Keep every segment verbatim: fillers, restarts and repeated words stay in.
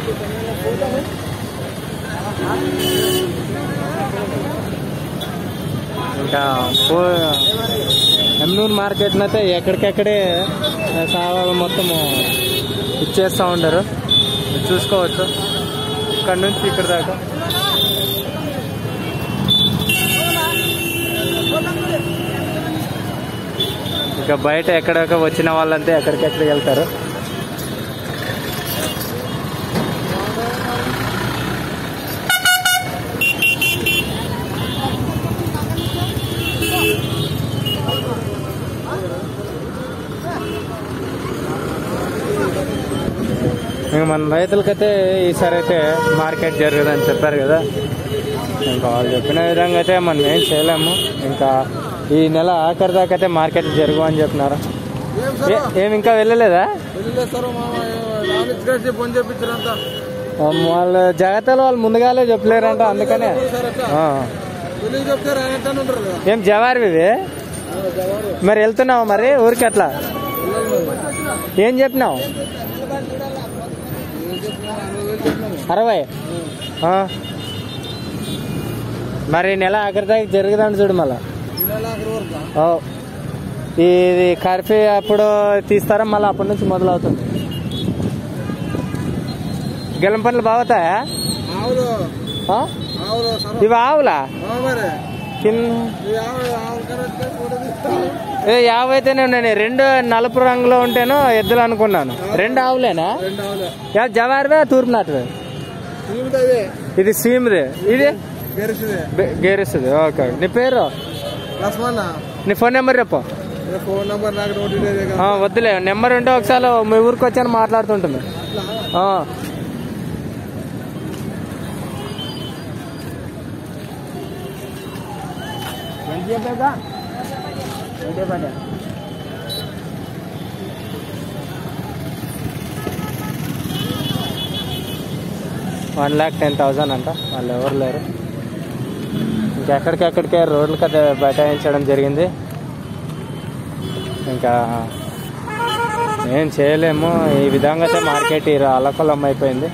ఇంకా ఎమ్నూరు మార్కెట్ అయితే ఎక్కడికెక్కడే సావాలు మొత్తం ఇచ్చేస్తూ ఉంటారు, చూసుకోవచ్చు ఇక్కడ నుంచి ఇక్కడ దాకా. ఇంకా బయట ఎక్కడెక్కడ వచ్చిన వాళ్ళంతా ఎక్కడికెక్కడికి వెళ్తారు. ఇంకా మన రైతులకైతే ఈసారి అయితే మార్కెట్ జరగదని చెప్పారు కదా, ఇంకా వాళ్ళు చెప్పిన విధంగా అయితే మనం ఏం చేయలేము. ఇంకా ఈ నెల ఆఖరి దాకా అయితే మార్కెట్ జరుగు అని చెప్పినారు. ఏమి ఇంకా వెళ్ళలేదా? వాళ్ళ జాగ్రత్తలు వాళ్ళు ముందుగానే చెప్పలేరంట, అందుకనే. ఏం జవారు ఇవి? మరి వెళ్తున్నావు మరి ఊరికి? అట్లా ఏం చెప్పినావు? అరవై. మరి నెల ఆఖరి దాకా జరుగుదండి చూడు. మళ్ళా ఇది కర్ఫ్యూ అప్పుడు తీస్తారా, మళ్ళీ అప్పటి నుంచి మొదలవుతుంది. గెలం పనులు బాగుతాయా? ఇవి ఆవులా? ఏ యాభై అయితేనే ఉన్నాయి. రెండు నలుపు రంగులో ఉంటేనో ఎద్దులు అనుకున్నాను. రెండు ఆవులేనా? జవారివే తూర్పు నాటివే? ఇది సీమ్ది, ఇది గేరిస్తుంది. ఓకే. నీ పేరు? నీ ఫోన్ నెంబర్ చెప్పు. వద్దులే, నెంబర్ ఉంటే ఒకసారి మీ ఊరికి వచ్చాను మాట్లాడుతుంటుంది. వన్ ల్యాక్ టెన్ థౌజండ్ అంట. వాళ్ళు ఎవరు లేరు. ఇంకెక్కడికెక్కడికే రోడ్లు కదా బైఠాయించడం జరిగింది. ఇంకా ఏం చేయలేము. ఈ విధంగా అయితే మార్కెట్ అల్లకొల్లం అయిపోయింది.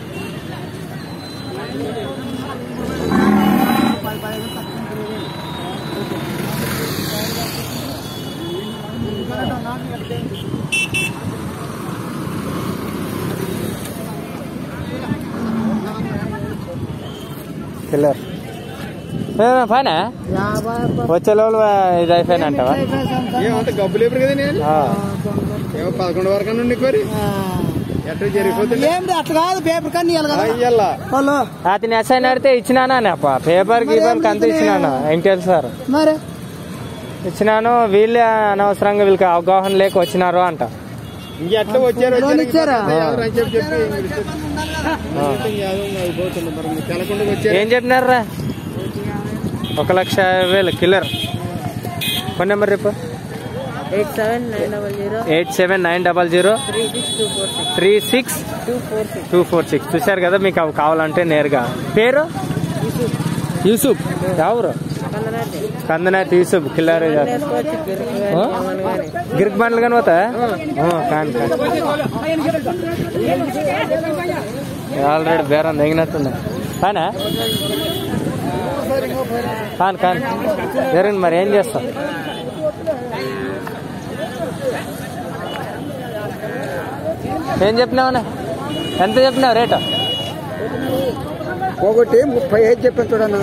కిల్లర్ ఫైనా వచ్చే లోపల ఇది అయిపోయినా అంటావా? గబ్బులు ఎప్పుడు కదా నేను పదకొండు వరకు నుండి ఎట్లా జరిగిపోతుంది. అతని అసైన్ అడితే ఇచ్చినానా పేపర్ గీపర్ అంతా ఇచ్చినాను. వెంకటేశ్వర సార్ మరి ఇచ్చినాను. వీళ్ళే అనవసరంగా వీళ్ళకి అవగాహన లేక వచ్చినారు అంట. ఇంకెట్లా వచ్చారు? ఏం చెప్పినారా? ఒక లక్ష యాభై వేలు కిల్లర్. ఫోన్ నెంబర్ రేపు eight seven nine double zero eight seven nine double zero three six two four six. చూశారు కదా, మీకు అవి కావాలంటే నేరుగా. పేరు యూసుఫ్. ఎవరు? కందనాథ్ యూసుఫ్. కిల్లర్ గిరికి బండ్లు కానీ పోతా కాని కానీ ఆల్రెడీ బేరం తెగినట్టుంది. కానా కాను కాను జరిగింది. మరి ఏం చేస్తాం? ఏం చెప్పినావునా? ఎంత చెప్పినావు రేటు? ఒకటి ముప్పై ఐదు చెప్పాను చూడన్నా.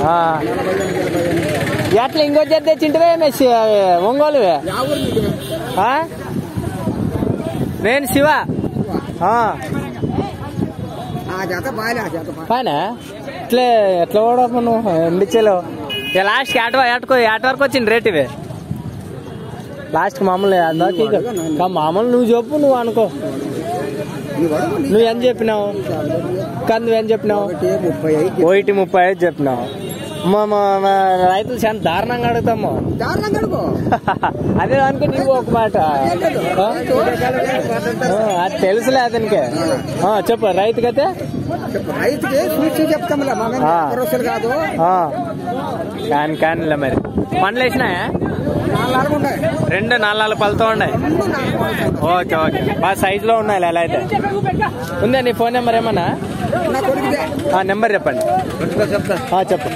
ఎట్లా ఇంకో జత తెచ్చింటివే మెస్సి ఒంగోలువే? నేను శివ. పైనా ఇట్లే ఎట్లా కూడా నువ్వు ఎండిచ్చేలో లాస్ట్కి ఆట ఆటకో ఆట వరకు వచ్చింది రేట్ ఇవే. లాస్ట్ మామూలు మామూలు నువ్వు చెప్పు, నువ్వు అనుకో. నువ్వు ఎంత చెప్పినావు? కానీ నువ్వేం చెప్పినావు? ఒకటి ముప్పై ఐదు చెప్పినావు. మా రైతులు చాలా దారుణంగా అడుగుతాము. అదే అనుకో నువ్వు ఒక మాట. అది తెలుసులే అతనికి. చెప్పు రైతుకైతే కాని కానిలే. మరి పండ్లు వేసినాయా? రెండు నాలుగు నాలుగు పళ్ళతో ఉన్నాయి. ఓకే ఓకే బాగా సైజులో ఉన్నాయి. ఎలా అయితే ఉందా నీ ఫోన్ నెంబర్ ఏమన్నా? నెంబర్ చెప్పండి. చెప్పు.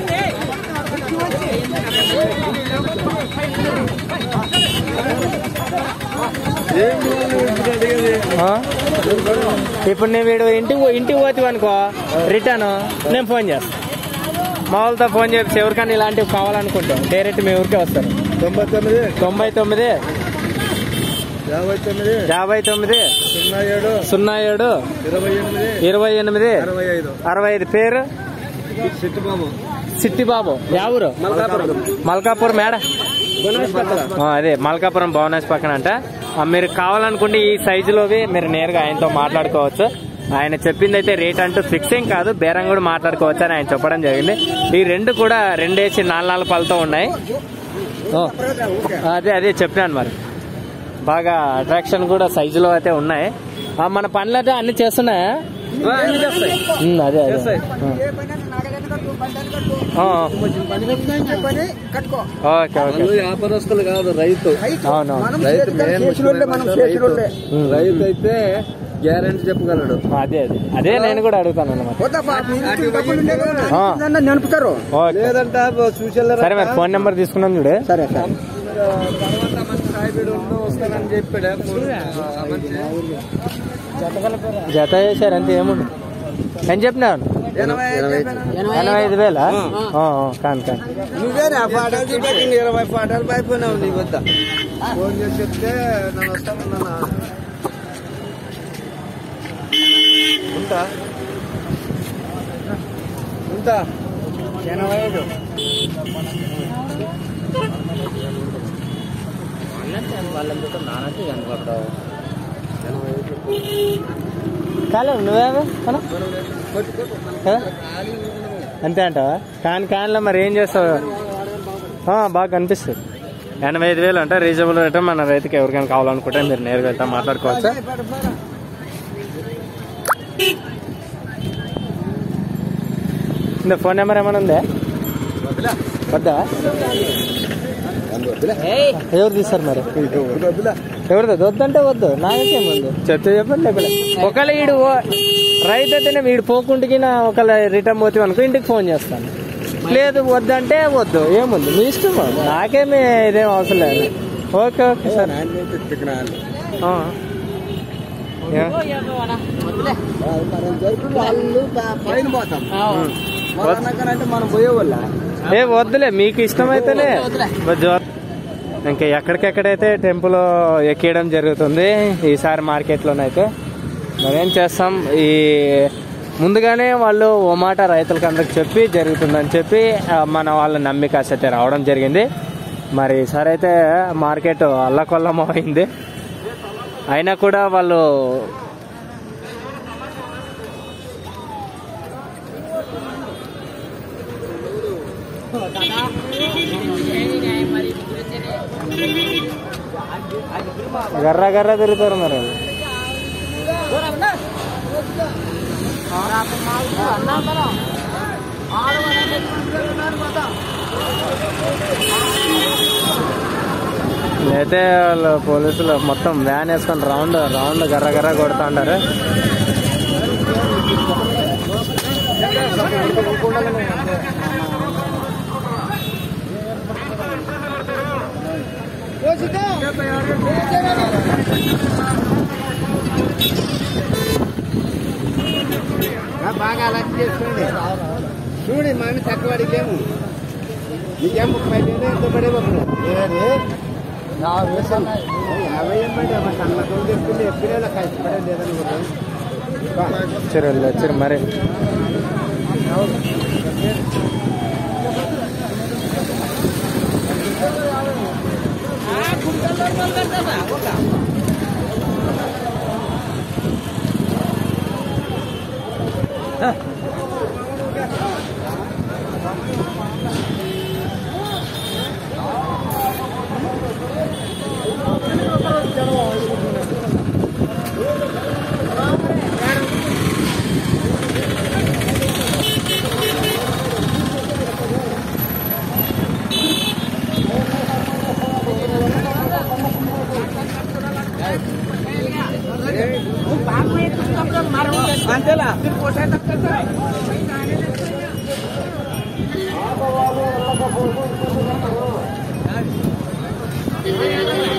ఇప్పుడు నేను వీడు ఇంటికి ఇంటికి పోతావు అనుకో రిటర్న్ నేను ఫోన్ చేస్తాను. మా వాళ్ళతో ఫోన్ చేసి ఎవరికైనా ఇలాంటివి కావాలనుకుంటే డైరెక్ట్ మీ ఊరికే వస్తారు. తొంభై తొమ్మిది తొంభై తొమ్మిది యాభై తొమ్మిది యాభై తొమ్మిది సున్నా ఏడు సున్నా ఏడు ఇరవై ఎనిమిది ఇరవై ఎనిమిది అరవై ఐదు అరవై ఐదు. పేరు సిట్టిబాబు. సిట్టిబాబు. ఎవరు? మల్కాపూర్ మేడ. అదే మల్కాపురం భువనేశ్వర్ పక్కన అంట. మీరు కావాలనుకుంటే ఈ సైజులోవి మీరు నేరుగా ఆయనతో మాట్లాడుకోవచ్చు. ఆయన చెప్పింది అయితే రేట్ అంటూ ఫిక్సింగ్ కాదు, బేరం కూడా మాట్లాడుకోవచ్చు అని ఆయన చెప్పడం జరిగింది. ఈ రెండు కూడా రెండేసి నాలుగు నాలుగు పళ్ళతో ఉన్నాయి. అదే అదే చెప్పినాను మరి. బాగా అట్రాక్షన్ కూడా సైజులో అయితే ఉన్నాయి. మన పనులు అయితే అన్ని చేస్తున్నాయా? అదే అదే ఓకే ఓకే. వ్యాపారస్తులు కాదు, రైతు. అవునవును. రైతు అయితే గ్యారెంటీ చెప్పగలడు. అదే అదే అదే నేను కూడా అడుగుతాను అన్నమాట. నడుపుతారు లేదంటే సరే మరి ఫోన్ నెంబర్ తీసుకున్నాం చూడే. సరే వస్తానని చెప్పాడు. జత చేశారు అంతే. ఏముంది అని చెప్పినాను. ఎనభై ఐదు వేల కాను కాను. నువ్వేనా పాటలు చూపెట్టింది? ఇరవై పాటలు పైపోయినావు నీ వద్ద. ఫోన్ చేసి చెప్తే నన్ను వస్తానన్నా. ఉంటా ఉంటా ఎనభై ఐదు కాలే నువ్వే అంతే అంటావా? కాని కానిలో మరి ఏం చేస్తావు? బాగా కనిపిస్తుంది. ఎనభై ఐదు వేలు అంటే రీజనబుల్ రేట్. మన రైతుకి ఎవరికైనా కావాలనుకుంటే మీరు నేరుగా వెళ్తా మాట్లాడుకోవచ్చు. ఫోన్ నెంబర్ ఏమైనా ఉందా? వద్దా? ఎవరు తీస్తారు మరి? ఎవరిది వద్దంటే వద్దు, నాకేం వద్దు. చెప్తే చెప్పండి. లేకపోతే ఒకవేళ వీడు రైతు అయితేనే వీడు పోకుంటికి నా ఒకవేళ రిటర్న్ పోతే అనుకో ఇంటికి ఫోన్ చేస్తాను. లేదు వద్దంటే వద్దు, ఏముంది మీ ఇష్టం. నాకేమీ ఇదేం అవసరం లేదు. Okay okay sir. మనం పోయేవాళ్ళ ఏ వద్దులే, మీకు ఇష్టమైతేనే. ఇంకా ఎక్కడికెక్కడైతే టెంపుల్ ఎక్కేయడం జరుగుతుంది ఈసారి మార్కెట్లోనైతే. మరేం చేస్తాం, ఈ ముందుగానే వాళ్ళు ఓ మాట రైతులకు అందరికి చెప్పి జరుగుతుందని చెప్పి మన వాళ్ళ నమ్మిక అయితే రావడం జరిగింది. మరి ఈసారి అయితే మార్కెట్ అల్లకొల్లం అయింది. అయినా కూడా వాళ్ళు గర్ర గర్ర తిరుగుతారు మరి. అయితే వాళ్ళు పోలీసులు మొత్తం వ్యాన్ వేసుకొని రౌండ్ రౌండ్ గర్ర గర్ర కొడుతూ ఉంటారు. బాగా అలా చేసుకోండి. చూడండి మనం తక్కువ అడిగేము. నీకేం ముప్పై వేలు ఎంత పడేవాళ్ళు యాభై ఏం పడే సన్న తోడు చెప్తుంది. ఎప్పుడైనా కష్టపడే లేదనుకుంటాను. వచ్చారు వచ్చారు మరి. అంతేలా Thank you.